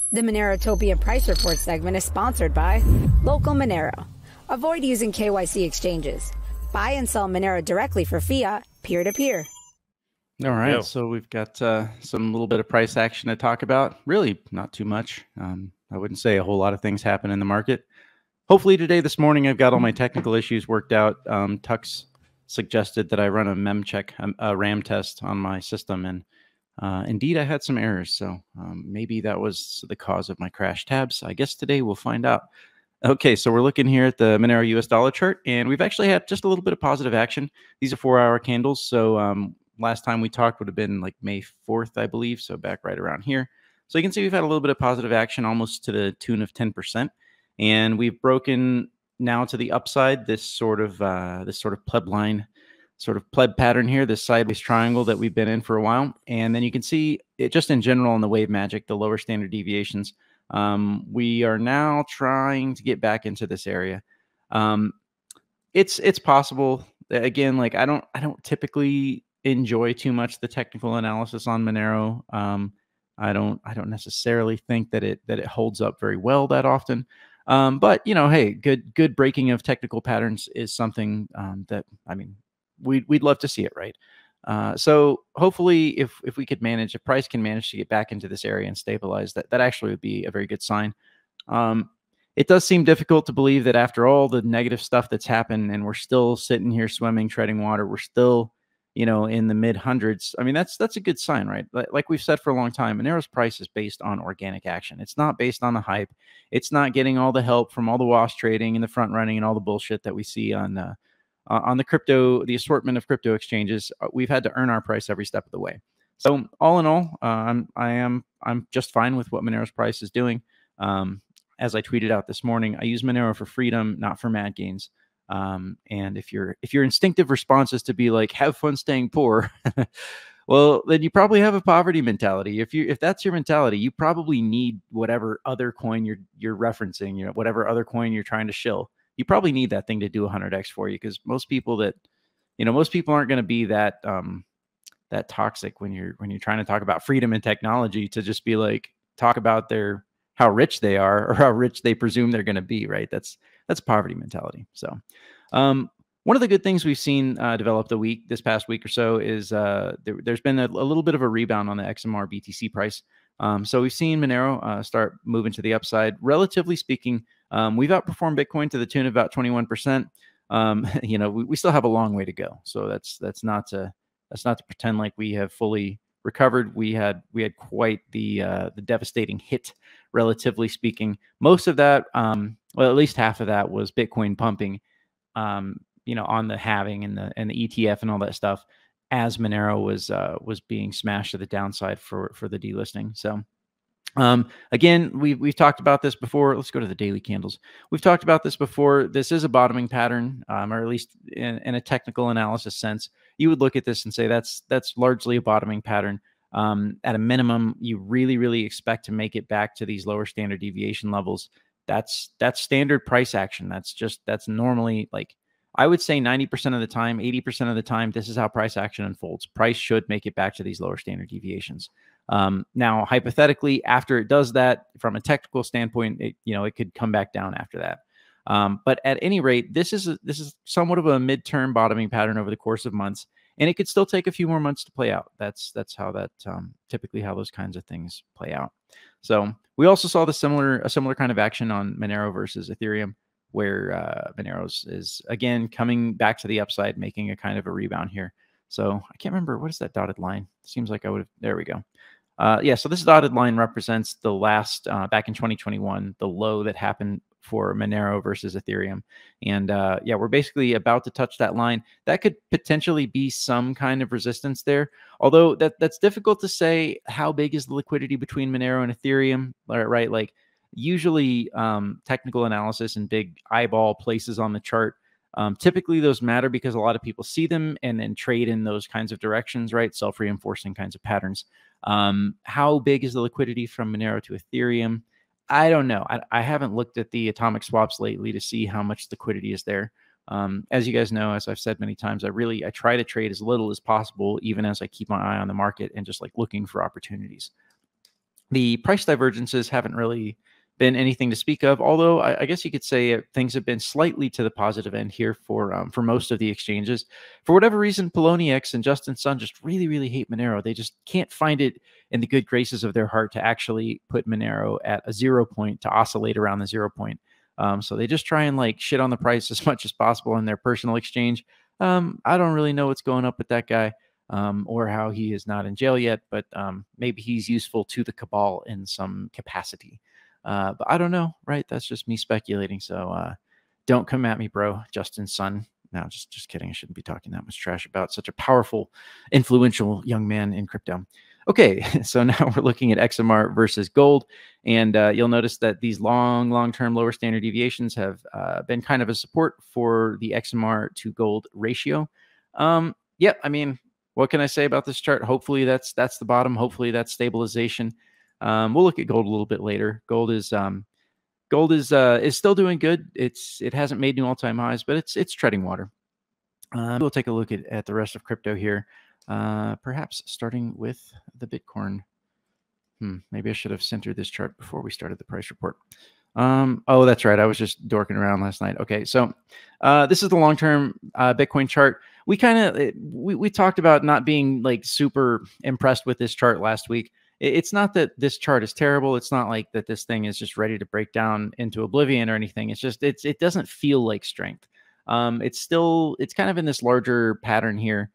The MoneroTopia price report segment is sponsored by Local Monero. Avoid using KYC exchanges. Buy and sell Monero directly for fiat, peer-to-peer. All right, so we've got some little bit of price action to talk about. Really, not too much. I wouldn't say a whole lot of things happen in the market. Hopefully today, this morning, I've got all my technical issues worked out. Tux suggested that I run a mem check, a RAM test on my system, and indeed, I had some errors. So maybe that was the cause of my crash tabs. I guess today we'll find out. Okay, so we're looking here at the Monero US dollar chart, and we've actually had just a little bit of positive action. These are 4-hour candles. So last time we talked would have been like May 4th, I believe. So back right around here. So you can see we've had a little bit of positive action, almost to the tune of 10%. And we've broken now to the upside this sort of pleb line, sort of pleb pattern here, this sideways triangle that we've been in for a while. And then you can see it just in general in the wave magic, the lower standard deviations. We are now trying to get back into this area. It's possible. Again, like I don't typically enjoy too much the technical analysis on Monero. I don't necessarily think that it holds up very well that often. But you know, hey, good breaking of technical patterns is something that, I mean, we'd love to see it, right? So hopefully if we could manage, if price can manage to get back into this area and stabilize, that actually would be a very good sign. It does seem difficult to believe that after all the negative stuff that's happened and we're still sitting here swimming, treading water, we're still, you know, in the mid hundreds. I mean, that's a good sign, right? Like we've said for a long time, Monero's price is based on organic action. It's not based on the hype. It's not getting all the help from all the wash trading and the front running and all the bullshit that we see on the crypto, the assortment of crypto exchanges. We've had to earn our price every step of the way. So all in all, I'm just fine with what Monero's price is doing. As I tweeted out this morning, I use Monero for freedom, not for mad gains. And if your instinctive response is to be like, have fun staying poor, well, then you probably have a poverty mentality. If that's your mentality, you probably need whatever other coin you're referencing, you know, whatever other coin you're trying to shill. You probably need that thing to do 100x for you, because most people aren't going to be that that toxic when you're trying to talk about freedom and technology, to just be like, talk about how rich they are or how rich they presume they're going to be, right? That's poverty mentality. So one of the good things we've seen develop this past week or so is there's been a little bit of a rebound on the XMR BTC price. So we've seen Monero start moving to the upside. Relatively speaking, we've outperformed Bitcoin to the tune of about 21%. You know, we still have a long way to go. So that's not to pretend like we have fully recovered. We had quite the devastating hit, relatively speaking. Most of that, well, at least half of that was Bitcoin pumping, you know, on the halving and the ETF and all that stuff, as Monero was being smashed to the downside for the delisting. So again, we've talked about this before. Let's go to the daily candles. We've talked about this before. This is a bottoming pattern, or at least in a technical analysis sense. You would look at this and say that's largely a bottoming pattern. At a minimum, you really expect to make it back to these lower standard deviation levels. That's standard price action. That's normally, like, I would say 90% of the time, 80% of the time, this is how price action unfolds. Price should make it back to these lower standard deviations. Now, hypothetically, after it does that, from a technical standpoint, it could come back down after that. But at any rate, this is somewhat of a midterm bottoming pattern over the course of months, and it could still take a few more months to play out. That's how that typically how those kinds of things play out. So we also saw a similar kind of action on Monero versus Ethereum, where Monero's is again coming back to the upside, making a kind of a rebound here. So I can't remember, what is that dotted line? Seems like I would have. There we go. Yeah, so this dotted line represents the last, back in 2021, the low that happened for Monero versus Ethereum. And yeah, we're basically about to touch that line. That could potentially be some kind of resistance there. Although that's difficult to say. How big is the liquidity between Monero and Ethereum, right? Like, usually technical analysis and big eyeball places on the chart, typically those matter because a lot of people see them and then trade in those kinds of directions, right? Self-reinforcing kinds of patterns. How big is the liquidity from Monero to Ethereum? I don't know. I haven't looked at the atomic swaps lately to see how much liquidity is there. As you guys know, as I've said many times, I try to trade as little as possible, even as I keep my eye on the market and just like looking for opportunities. The price divergences haven't really been anything to speak of, although I guess you could say things have been slightly to the positive end here for most of the exchanges. For whatever reason, Poloniex and Justin Sun just really, really hate Monero. They just can't find it in the good graces of their heart to actually put Monero at a 0 point, to oscillate around the 0 point. So they just try and like shit on the price as much as possible in their personal exchange. I don't really know what's going up with that guy. Or how he is not in jail yet, but maybe he's useful to the cabal in some capacity. But I don't know, right? That's just me speculating. So don't come at me, bro, Justin's son. No, just kidding. I shouldn't be talking that much trash about such a powerful, influential young man in crypto. Okay, so now we're looking at XMR versus gold, and you'll notice that these long-term lower standard deviations have been kind of a support for the XMR to gold ratio. Yeah, I mean, what can I say about this chart? Hopefully that's the bottom. Hopefully that's stabilization. We'll look at gold a little bit later. Gold is still doing good. It hasn't made new all-time highs, but it's treading water. We'll take a look at the rest of crypto here, perhaps starting with the Bitcoin. Maybe I should have centered this chart before we started the price report. Oh, that's right. I was just dorking around last night. Okay, so this is the long-term Bitcoin chart. We we talked about not being like super impressed with this chart last week. It's not that this chart is terrible. It's not like that this thing is just ready to break down into oblivion or anything. It's just it doesn't feel like strength. It's kind of in this larger pattern here.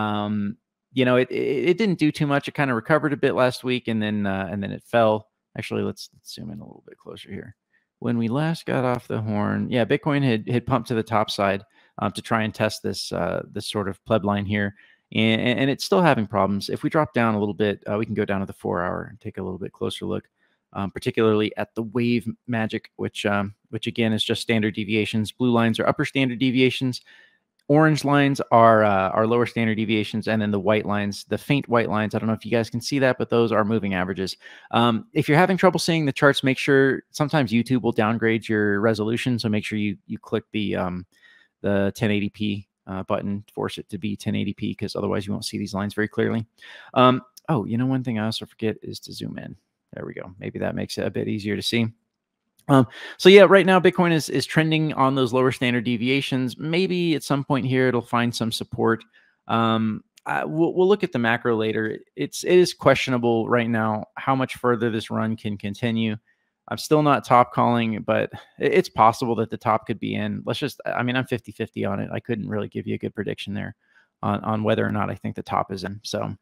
It didn't do too much. It kind of recovered a bit last week, and then it fell. Actually, let's zoom in a little bit closer here. When we last got off the horn, yeah, Bitcoin had pumped to the top side to try and test this sort of pleb line here, and it's still having problems. If we drop down a little bit, we can go down to the 4-hour and take a little bit closer look, particularly at the wave magic, which again is just standard deviations. Blue lines are upper standard deviations. Orange lines are lower standard deviations, and then the white lines, the faint white lines, I don't know if you guys can see that, but those are moving averages. If you're having trouble seeing the charts, make sure, sometimes YouTube will downgrade your resolution, so make sure you click the 1080p button, force it to be 1080p, because otherwise you won't see these lines very clearly. Oh, one thing I also forget is to zoom in. There we go. Maybe that makes it a bit easier to see. So yeah, right now Bitcoin is trending on those lower standard deviations. Maybe at some point here it'll find some support. We'll look at the macro later. It is questionable right now how much further this run can continue. I'm still not top calling, but it's possible that the top could be in. I'm 50-50 on it. I couldn't really give you a good prediction there on whether or not I think the top is in. So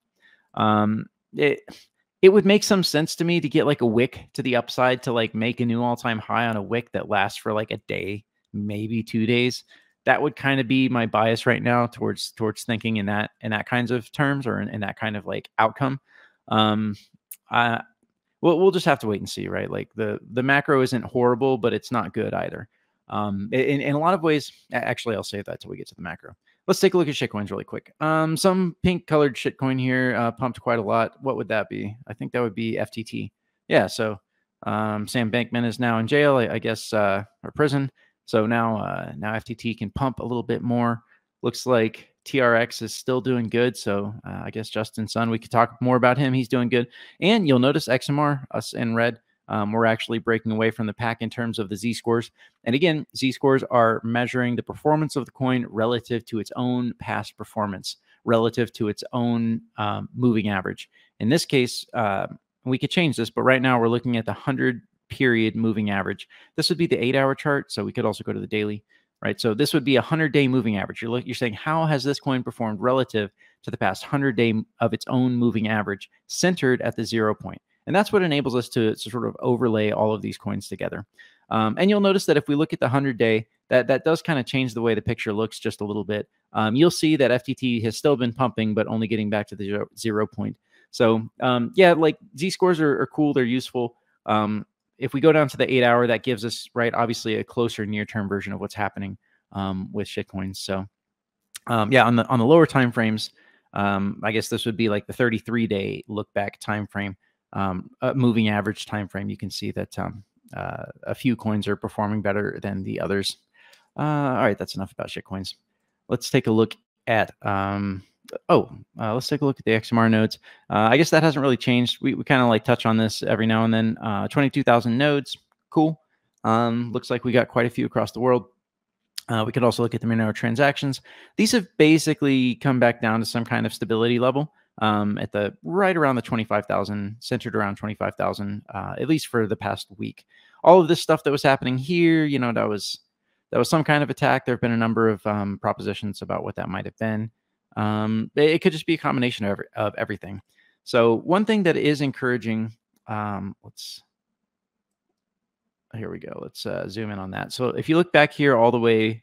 it would make some sense to me to get like a wick to the upside to like make a new all-time high on a wick that lasts for like a day, maybe 2 days. That would kind of be my bias right now towards thinking in that kinds of terms, or in that kind of like outcome. We'll just have to wait and see, right? Like the macro isn't horrible, but it's not good either. In a lot of ways, actually, I'll save that till we get to the macro. Let's take a look at shitcoins really quick. Some pink colored shitcoin here pumped quite a lot. What would that be? I think that would be FTT. Yeah. So Sam Bankman is now in jail, I guess, or prison. So now FTT can pump a little bit more. Looks like TRX is still doing good. So I guess Justin Sun, we could talk more about him. He's doing good. And you'll notice XMR, us in red, we're actually breaking away from the pack in terms of the Z-scores. And again, Z-scores are measuring the performance of the coin relative to its own past performance, relative to its own moving average. In this case, we could change this, but right now we're looking at the 100-period moving average. This would be the 8-hour chart, so we could also go to the daily, right? So this would be a 100-day moving average. You're saying, how has this coin performed relative to the past 100-day of its own moving average, centered at the 0 point? And that's what enables us to sort of overlay all of these coins together. And you'll notice that if we look at the 100-day, that does kind of change the way the picture looks just a little bit. You'll see that FTT has still been pumping, but only getting back to the 0 point. So yeah, like Z-scores are cool. They're useful. If we go down to the 8-hour, that gives us, right, obviously a closer near-term version of what's happening with shitcoins. So yeah, on the lower time frames, I guess this would be like the 33-day look back time frame. Moving average time frame, you can see that a few coins are performing better than the others. All right, that's enough about shitcoins. Let's take a look at let's take a look at the XMR nodes. I guess that hasn't really changed. We kind of like touch on this every now and then. 22,000 nodes, cool. Looks like we got quite a few across the world. We could also look at the Monero transactions. These have basically come back down to some kind of stability level at the right around the 25,000, centered around 25,000, at least for the past week. All of this stuff that was happening here, that was some kind of attack. There have been a number of propositions about what that might have been. It could just be a combination of everything. So one thing that is encouraging, here we go. Let's zoom in on that. So if you look back here all the way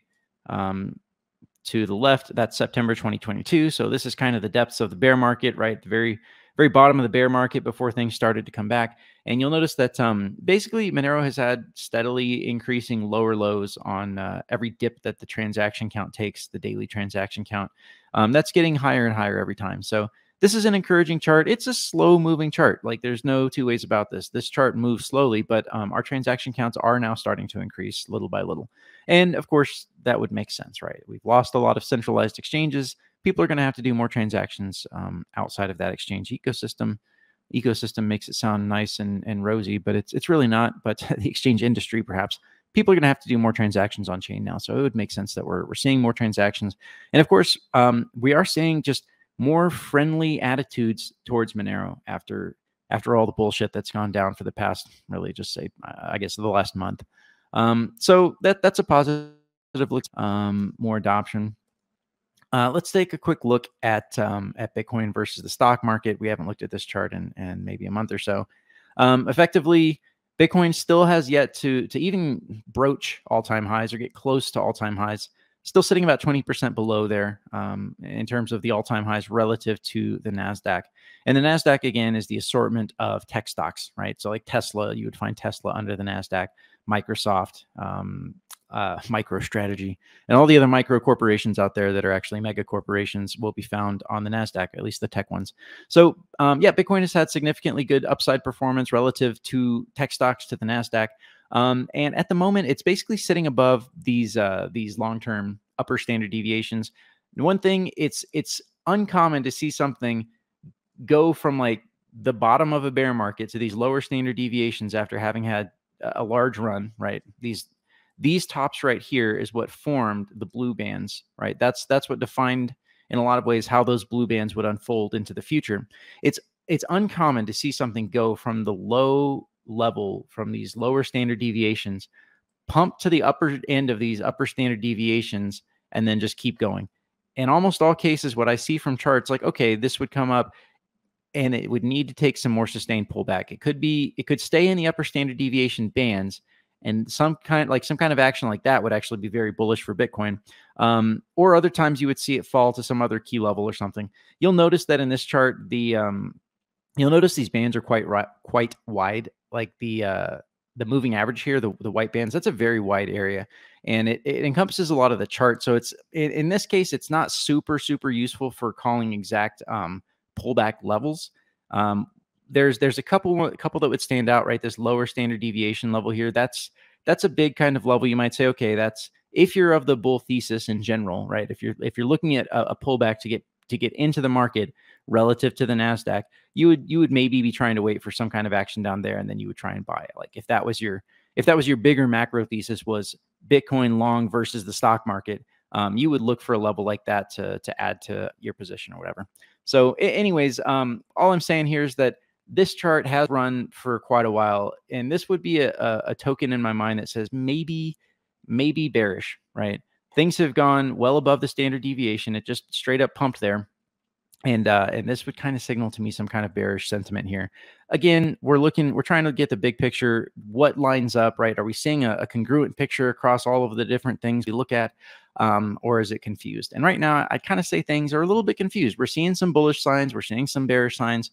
to the left, that's September 2022. So this is kind of the depths of the bear market, right? The very, very bottom of the bear market before things started to come back. And you'll notice that basically Monero has had steadily increasing lower lows on every dip that the transaction count takes, the daily transaction count. That's getting higher and higher every time. So this is an encouraging chart. It's a slow moving chart. Like there's no two ways about this. This chart moves slowly, but our transaction counts are now starting to increase little by little. And of course, that would make sense, right? We've lost a lot of centralized exchanges. People are going to have to do more transactions outside of that exchange ecosystem. Ecosystem makes it sound nice and rosy, but it's really not. But the exchange industry, perhaps, people are going to have to do more transactions on chain now. So it would make sense that we're seeing more transactions. And of course, we are seeing just more friendly attitudes towards Monero after all the bullshit that's gone down for the past, really just say, I guess, the last month. So that's a positive look. More adoption. Let's take a quick look at Bitcoin versus the stock market. We haven't looked at this chart in maybe a month or so. Effectively, Bitcoin still has yet to even broach all-time highs or get close to all-time highs. Still sitting about 20% below there in terms of the all-time highs relative to the NASDAQ. And the NASDAQ, again, is the assortment of tech stocks, right? So like Tesla, you would find Tesla under the NASDAQ, Microsoft, MicroStrategy, and all the other micro corporations out there that are actually mega corporations will be found on the NASDAQ, at least the tech ones. So yeah, Bitcoin has had significantly good upside performance relative to tech stocks to the NASDAQ. And at the moment, it's basically sitting above these long-term upper standard deviations. And one thing, it's uncommon to see something go from like the bottom of a bear market to these lower standard deviations after having had a large run, right? These tops right here is what formed the blue bands, right? That's what defined in a lot of ways how those blue bands would unfold into the future. It's uncommon to see something go from the low level, from these lower standard deviations, pump to the upper end of these upper standard deviations, and then just keep going. In almost all cases, what I see from charts, like, okay, this would come up and it would need to take some more sustained pullback. It could stay in the upper standard deviation bands, and some kind of action like that would actually be very bullish for Bitcoin. Or other times you would see it fall to some other key level or something. You'll notice that in this chart, you'll notice these bands are quite wide. Like the moving average here, the white bands, that's a very wide area, and it encompasses a lot of the chart. So it's in this case, it's not super useful for calling exact pullback levels. There's a couple that would stand out, right? This lower standard deviation level here, that's a big kind of level. You might say, okay, that's if you're of the bull thesis in general, right? If you're looking at a pullback to get into the market relative to the NASDAQ, you would maybe be trying to wait for some kind of action down there, and then you would try and buy it. Like if that was your bigger macro thesis was Bitcoin long versus the stock market, you would look for a level like that to add to your position or whatever. So anyways, all I'm saying here is that this chart has run for quite a while, and this would be a token in my mind that says maybe bearish, right? Things have gone well above the standard deviation. It just straight up pumped there. And this would kind of signal to me some kind of bearish sentiment here. Again, we're trying to get the big picture. What lines up, right? Are we seeing a congruent picture across all of the different things we look at? Or is it confused? And right now, I'd kind of say things are a little bit confused. We're seeing some bullish signs. We're seeing some bearish signs.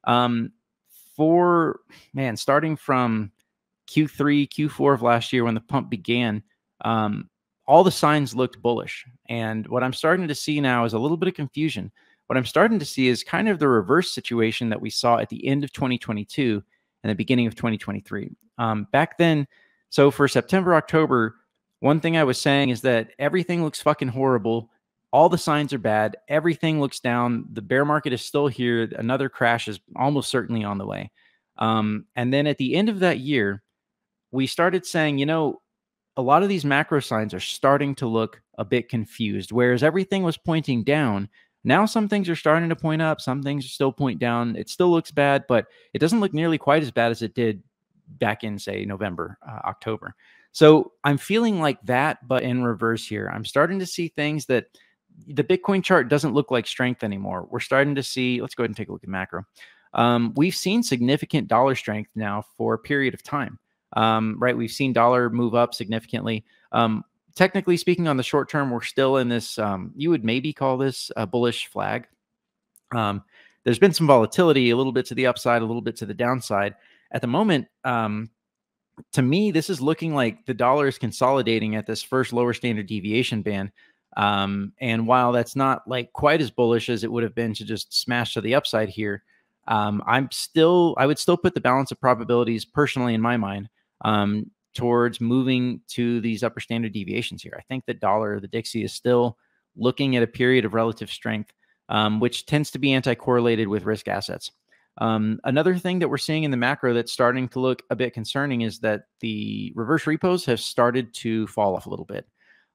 Starting from Q3, Q4 of last year when the pump began, all the signs looked bullish. And what I'm starting to see now is a little bit of confusion. What I'm starting to see is kind of the reverse situation that we saw at the end of 2022 and the beginning of 2023. Back then, so for September, October, one thing I was saying is that everything looks fucking horrible. all the signs are bad. Everything looks down. The bear market is still here. Another crash is almost certainly on the way. And then at the end of that year, we started saying, you know, a lot of these macro signs are starting to look a bit confused. Whereas everything was pointing down, now some things are starting to point up. Some things still point down. It still looks bad, but it doesn't look nearly quite as bad as it did back in, say, November, October. So I'm feeling like that, but in reverse here. I'm starting to see things that the Bitcoin chart doesn't look like strength anymore. We're starting to see, let's go ahead and take a look at macro. We've seen significant dollar strength now for a period of time. Right. We've seen dollar move up significantly. Technically speaking, on the short term, we're still in this, you would maybe call this a bullish flag. There's been some volatility, a little bit to the upside, a little bit to the downside. At the moment, to me, this is looking like the dollar is consolidating at this first lower standard deviation band. And while that's not like quite as bullish as it would have been to just smash to the upside here, I would still put the balance of probabilities personally in my mind towards moving to these upper standard deviations here. I think the dollar, the Dixie, is still looking at a period of relative strength, which tends to be anti-correlated with risk assets. Another thing that we're seeing in the macro that's starting to look a bit concerning is that the reverse repos have started to fall off a little bit.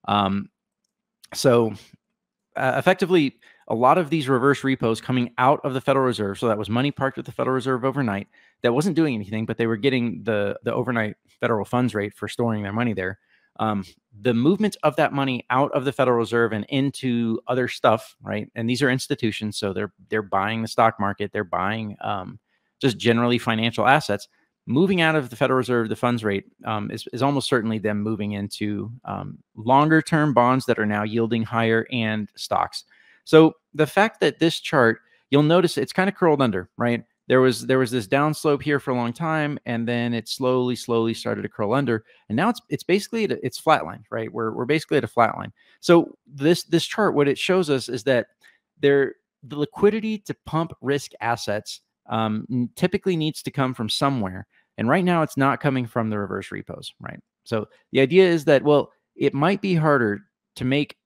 Effectively, a lot of these reverse repos coming out of the Federal Reserve, so that was money parked with the Federal Reserve overnight, that wasn't doing anything, but they were getting the overnight federal funds rate for storing their money there. The movement of that money out of the Federal Reserve and into other stuff, right? And these are institutions, so they're buying the stock market, they're buying just generally financial assets. Moving out of the Federal Reserve, the funds rate is almost certainly them moving into longer term bonds that are now yielding higher and stocks. So the fact that this chart, you'll notice it's kind of curled under, right? There was this downslope here for a long time, and then it slowly started to curl under, and now it's basically it's flatlined, right? We're basically at a flat line. So this chart, what it shows us is that the liquidity to pump risk assets typically needs to come from somewhere, and right now it's not coming from the reverse repos, right? So the idea is that, well, it might be harder to make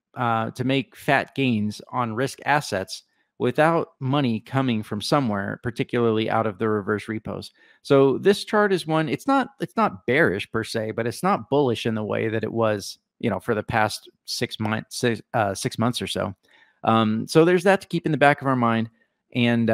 fat gains on risk assets without money coming from somewhere, particularly out of the reverse repos. So this chart is one, it's not bearish per se, but it's not bullish in the way that it was, you know, for the past 6 months or so. So there's that to keep in the back of our mind. And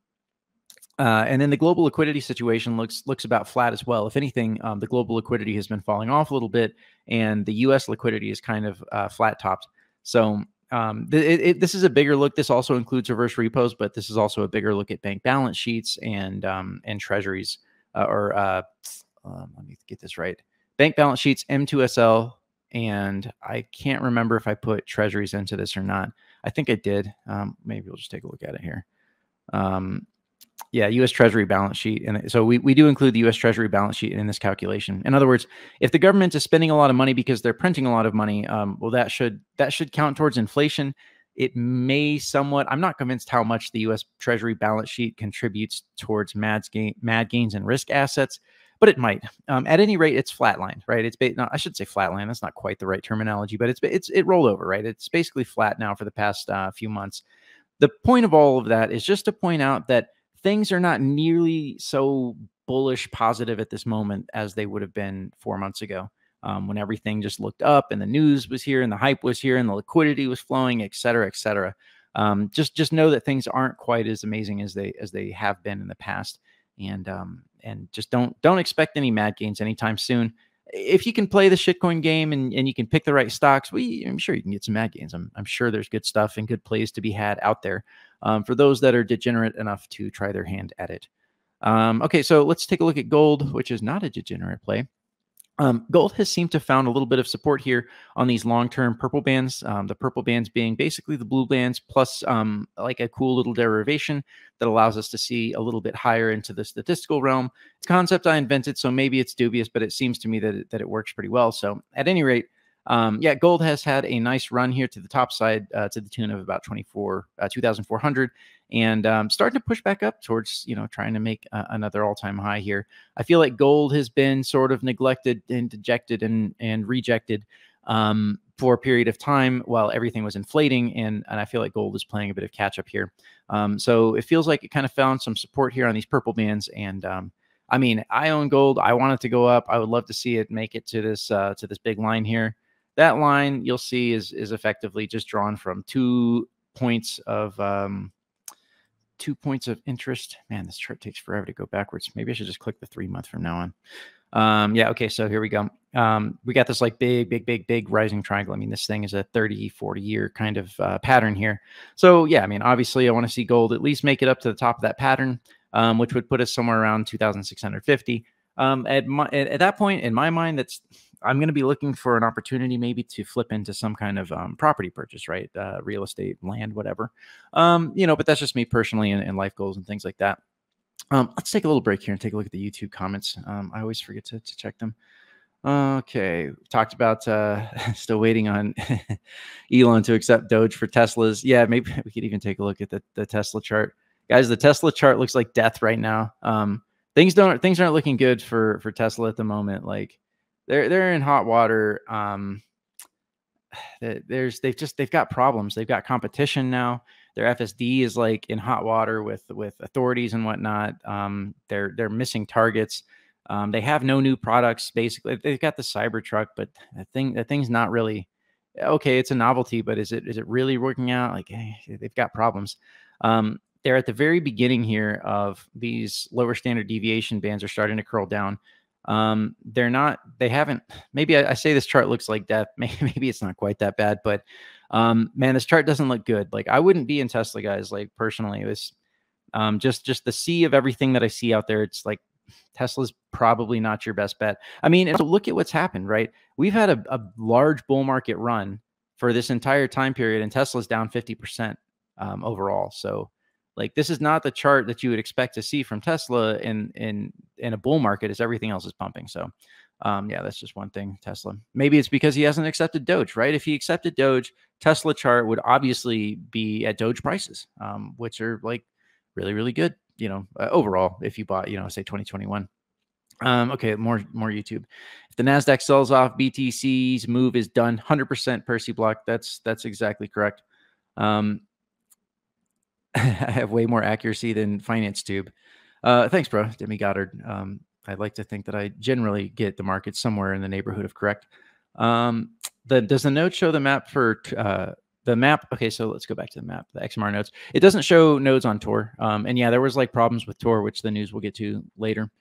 then the global liquidity situation looks about flat as well. If anything, the global liquidity has been falling off a little bit, and the U.S. liquidity is kind of flat topped. So this is a bigger look. This also includes reverse repos, but this is also a bigger look at bank balance sheets and treasuries, let me get this right. Bank balance sheets, M2SL, and I can't remember if I put treasuries into this or not. I think I did. Maybe we'll just take a look at it here. Yeah, U.S. Treasury balance sheet. And so we do include the U.S. Treasury balance sheet in this calculation. In other words, if the government is spending a lot of money because they're printing a lot of money, well, that should count towards inflation. It may somewhat, I'm not convinced how much the U.S. Treasury balance sheet contributes towards mad gains in risk assets, but it might. At any rate, it's flatlined, right? No, I should say flatline. That's not quite the right terminology, but it rolled over, right? It's basically flat now for the past few months. The point of all of that is just to point out that things are not nearly so bullish positive at this moment as they would have been 4 months ago, when everything just looked up and the news was here and the hype was here and the liquidity was flowing, et cetera, et cetera. Just know that things aren't quite as amazing as they have been in the past, and just don't expect any mad gains anytime soon. If you can play the shitcoin game and you can pick the right stocks, I'm sure you can get some mad gains. I'm sure there's good stuff and good plays to be had out there for those that are degenerate enough to try their hand at it. Okay, so let's take a look at gold, which is not a degenerate play. Gold has seemed to found a little bit of support here on these long-term purple bands, the purple bands being basically the blue bands plus like a cool little derivation that allows us to see a little bit higher into the statistical realm. It's a concept I invented, so maybe it's dubious, but it seems to me that it works pretty well. So at any rate, yeah, gold has had a nice run here to the top side to the tune of about 2,400, and starting to push back up towards, trying to make another all-time high here. I feel like gold has been sort of neglected and dejected and rejected for a period of time while everything was inflating. And I feel like gold is playing a bit of catch up here. So it feels like it kind of found some support here on these purple bands. And I mean, I own gold. I want it to go up. I would love to see it make it to this big line here. That line you'll see is effectively just drawn from 2 points of 2 points of interest. Man, this chart takes forever to go backwards. Maybe I should just click the 3 month from now on. Yeah, okay, so here we go. We got this like big rising triangle. I mean, this thing is a 30, 40 year kind of pattern here. So yeah, I mean, obviously I want to see gold at least make it up to the top of that pattern, which would put us somewhere around 2,650. At that point, in my mind, I'm going to be looking for an opportunity maybe to flip into some kind of property purchase, right? Real estate, land, whatever. But that's just me personally and life goals and things like that. Let's take a little break here and take a look at the YouTube comments. I always forget to check them. Okay, we talked about still waiting on Elon to accept Doge for Teslas. Yeah, maybe we could even take a look at the Tesla chart. Guys, the Tesla chart looks like death right now. Things aren't looking good for Tesla at the moment. Like they're in hot water. They've got problems. They've got competition now. Their FSD is like in hot water with authorities and whatnot. They're missing targets. They have no new products. Basically, they've got the Cybertruck, but the thing's not really okay. It's a novelty, but is it really working out? Like they've got problems. They're at the very beginning here of these lower standard deviation bands are starting to curl down. They haven't, maybe I say this chart looks like death. Maybe it's not quite that bad, but man, this chart doesn't look good. Like I wouldn't be in Tesla, guys. Like personally, this just the sea of everything that I see out there. It's like Tesla's probably not your best bet. I mean, so look at what's happened, right? We've had a large bull market run for this entire time period, and Tesla's down 50% overall. So like this is not the chart that you would expect to see from Tesla in a bull market as everything else is pumping. So yeah, that's just one thing. Tesla. Maybe it's because he hasn't accepted Doge, right? If he accepted Doge, Tesla chart would obviously be at Doge prices, which are like really, really good, overall, if you bought, say 2021. Okay, more YouTube. If the NASDAQ sells off, BTC's move is done. 100% Percy Block. That's exactly correct. I have way more accuracy than Finance Tube. Thanks, bro. Demi Goddard. I'd like to think that I generally get the market somewhere in the neighborhood of correct. Does the node show the map for the map? Okay, so let's go back to the map, the XMR nodes. It doesn't show nodes on Tor. And yeah, there was like problems with Tor, which the news we'll get to later.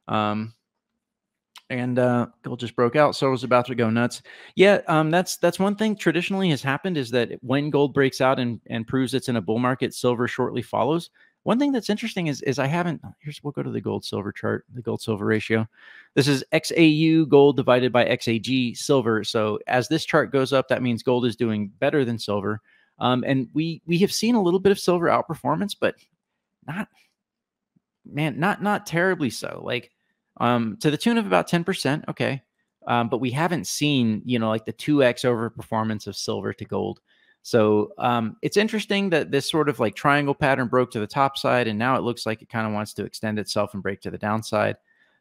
And gold just broke out, so it was about to go nuts. Yeah, that's one thing traditionally has happened is that when gold breaks out and proves it's in a bull market, silver shortly follows. One thing that's interesting is we'll go to the gold silver chart, the gold silver ratio. This is XAU gold divided by XAG silver. So as this chart goes up, that means gold is doing better than silver. And we have seen a little bit of silver outperformance, but not terribly so. Like to the tune of about 10%. Okay. But we haven't seen, like the 2x overperformance of silver to gold. So it's interesting that this sort of like triangle pattern broke to the top side, and now it looks like it kind of wants to extend itself and break to the downside.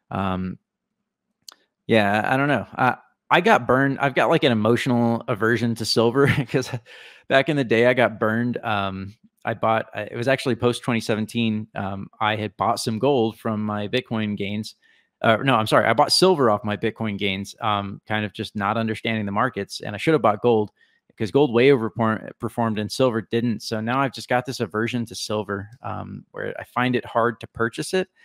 Yeah, I don't know. I got burned. I've got like an emotional aversion to silver because back in the day I got burned. It was actually post 2017. I had bought some gold from my Bitcoin gains. No, I'm sorry. I bought silver off my Bitcoin gains, kind of just not understanding the markets. And I should have bought gold because gold way overperformed and silver didn't. So now I've just got this aversion to silver where I find it hard to purchase it.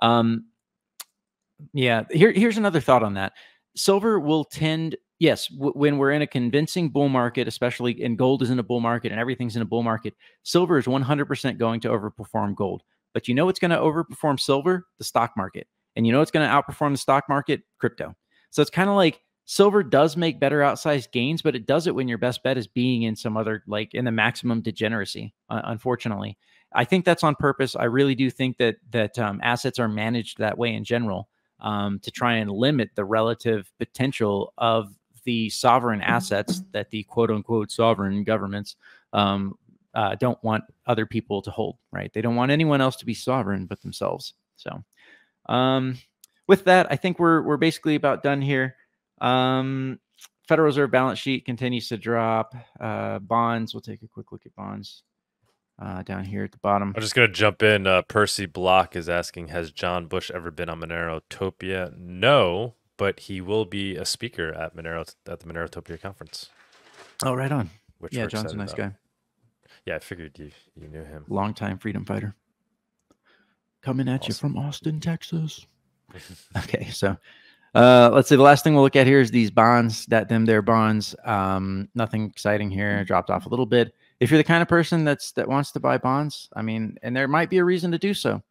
Yeah, here's another thought on that. Silver will tend, yes, when we're in a convincing bull market, especially and gold is in a bull market and everything's in a bull market, silver is 100% going to overperform gold. But you know what's going to overperform silver? The stock market. And you know what's going to outperform the stock market? Crypto. So it's kind of like silver does make better outsized gains, but it does it when your best bet is being in some other, like in the maximum degeneracy, unfortunately. I think that's on purpose. I really do think that assets are managed that way in general to try and limit the relative potential of the sovereign assets that the quote unquote sovereign governments don't want other people to hold, right? They don't want anyone else to be sovereign but themselves. So with that, I think we're basically about done here. Federal Reserve balance sheet continues to drop. Bonds, we'll take a quick look at bonds down here at the bottom. I'm just going to jump in. Percy Block is asking, has John Bush ever been on MoneroTopia? No, but he will be a speaker at the MoneroTopia conference. Oh, right on. Which yeah, John's a nice guy. Yeah, I figured you knew him. Longtime freedom fighter. Coming at you from Austin, Texas. Okay, so let's see. The last thing we'll look at here is these bonds. Their bonds. Nothing exciting here. Dropped off a little bit. If you're the kind of person that wants to buy bonds, I mean, and there might be a reason to do so.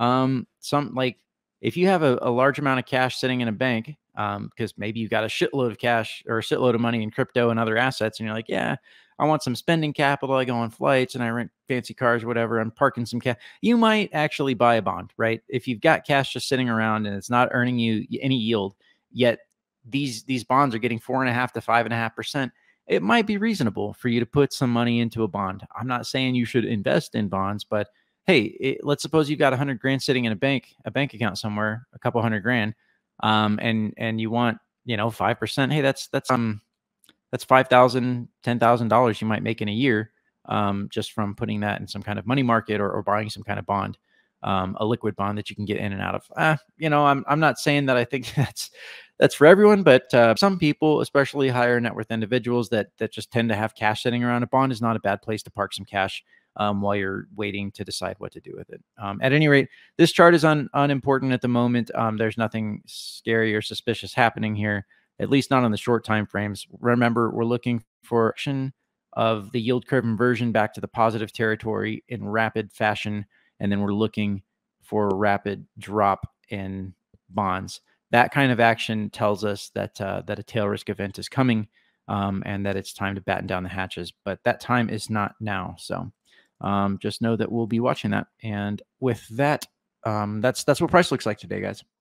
If you have a large amount of cash sitting in a bank, because maybe you got a shitload of cash or a shitload of money in crypto and other assets, and you're like, yeah, I want some spending capital. I go on flights and I rent fancy cars, whatever. I'm parking some cash. You might actually buy a bond, right? If you've got cash just sitting around and it's not earning you any yield, yet these bonds are getting 4.5 to 5.5%. It might be reasonable for you to put some money into a bond. I'm not saying you should invest in bonds, but hey, let's suppose you've got 100 grand sitting in a bank account somewhere, a couple $100,000, and you want, 5%. Hey, that's $5,000, $10,000 you might make in a year, just from putting that in some kind of money market or buying some kind of bond, a liquid bond that you can get in and out of. I'm not saying that I think that's for everyone, but some people, especially higher net worth individuals that just tend to have cash sitting around, a bond is not a bad place to park some cash while you're waiting to decide what to do with it. At any rate, this chart is unimportant at the moment. There's nothing scary or suspicious happening here, at least not on the short time frames. Remember, we're looking for action of the yield curve inversion back to the positive territory in rapid fashion, and then we're looking for a rapid drop in bonds. That kind of action tells us that a tail risk event is coming, and that it's time to batten down the hatches. But that time is not now. So just know that we'll be watching that. And with that, that's what price looks like today, guys.